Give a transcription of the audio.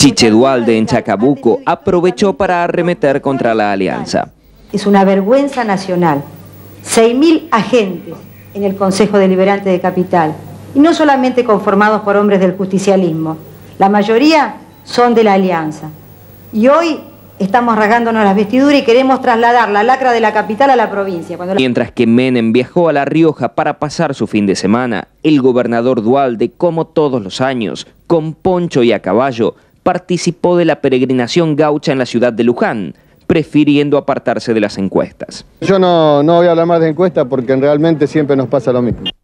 Chiche Duhalde en Chacabuco aprovechó para arremeter contra la alianza. Es una vergüenza nacional. 6.000 agentes en el Consejo Deliberante de Capital, y no solamente conformados por hombres del justicialismo, la mayoría son de la alianza. Y hoy estamos rasgándonos las vestiduras y queremos trasladar la lacra de la capital a la provincia. Mientras que Menem viajó a La Rioja para pasar su fin de semana, el gobernador Duhalde, como todos los años, con poncho y a caballo, participó de la peregrinación gaucha en la ciudad de Luján, prefiriendo apartarse de las encuestas. Yo no voy a hablar más de encuestas porque realmente siempre nos pasa lo mismo.